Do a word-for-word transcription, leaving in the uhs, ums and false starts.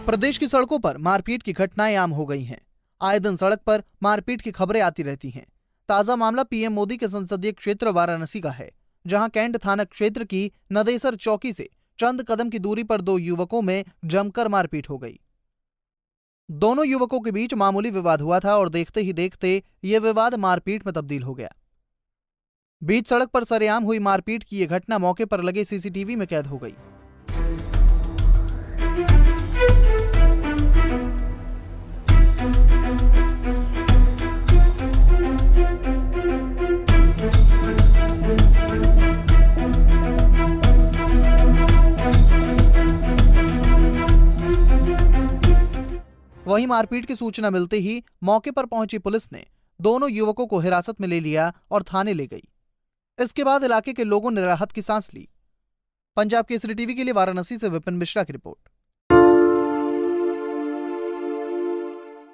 प्रदेश की सड़कों पर मारपीट की घटनाएं आम हो गई हैं। आए दिन सड़क पर मारपीट की खबरें आती रहती हैं। ताजा मामला पीएम मोदी के संसदीय क्षेत्र वाराणसी का है, जहां कैंट थाना क्षेत्र की नदेसर चौकी से चंद कदम की दूरी पर दो युवकों में जमकर मारपीट हो गई। दोनों युवकों के बीच मामूली विवाद हुआ था और देखते ही देखते ये विवाद मारपीट में तब्दील हो गया। बीच सड़क पर सरेआम हुई मारपीट की यह घटना मौके पर लगे सीसीटीवी में कैद हो गई। वहीं मारपीट की सूचना मिलते ही मौके पर पहुंची पुलिस ने दोनों युवकों को हिरासत में ले लिया और थाने ले गई। इसके बाद इलाके के लोगों ने राहत की सांस ली। पंजाब केसरी टीवी के लिए वाराणसी से विपिन मिश्रा की रिपोर्ट।